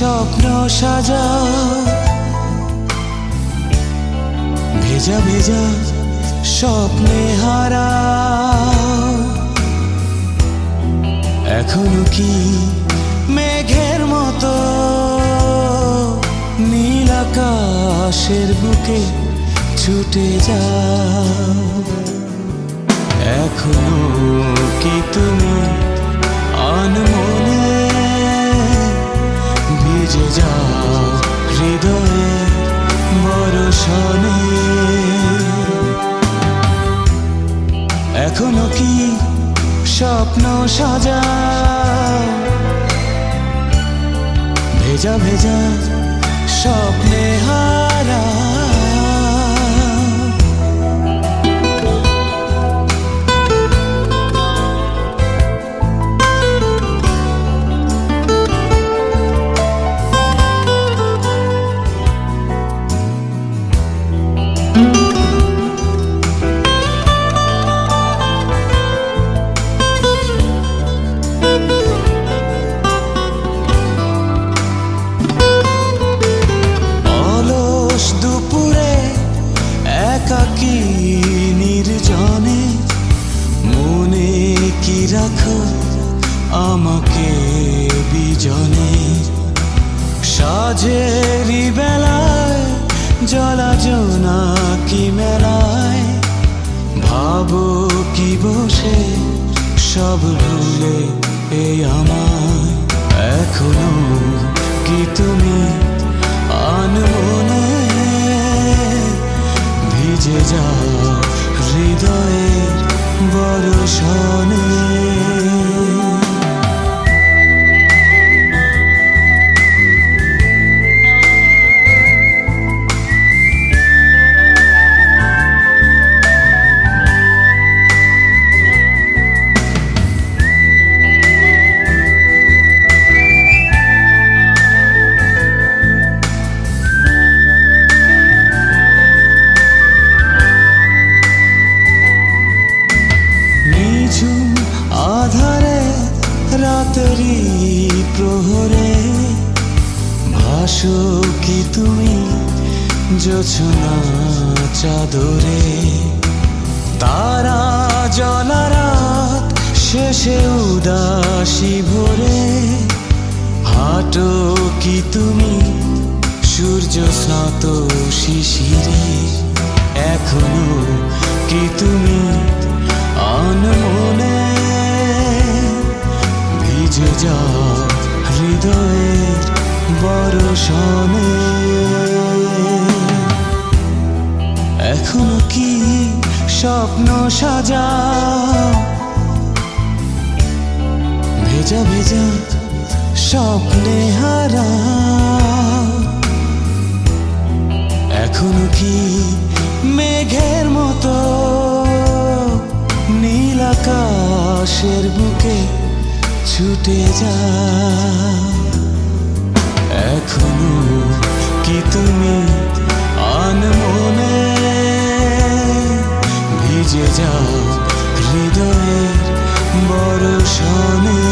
স্বপ্ন সাজাও, ভেজা ভেজা স্বপ্নে হারাও। এখনো কি মেঘের মতো নীল আকাশের বুকে ছুটে যাও? এখনো কি তুমি আনমনে ভিজে যাও হৃদয়ের বরষণে? এখনো কি স্বপ্ন সাজাও, ভেজা ভেজা স্বপ্নে হারাও। একাকী নির্জনে মনে কি রাখো আমাকে বিজনে? সাজেরি বেলায় জলা জোনাকি মেলায় ভাবো কি বসে সব ভুলে এই আমায়? এখনো কি তুমি আনমনে ভিজে যাও হৃদয়ের বরষণে? আধারে রাতেরই প্রহরে ভাসো কি তুমি জোছনা চাদরে? তারা জ্বলা রাত শেষে উদাসী ভরে হাঁটো কি তুমি সূর্য স্নাত শিশিরে? এখনো কি তুমি আনমনে ভিজে যাও হৃদয়ের বরষণে? এখনো কি স্বপ্ন সাজাও, ভেজা ভেজা স্বপ্নে হারাও? এখনো কি মেঘের মতো নীল আকাশের বুকে ছুটে যাও? এখনো কি তুমি আনমনে ভিজে যাও হৃদয়ের বরষণে?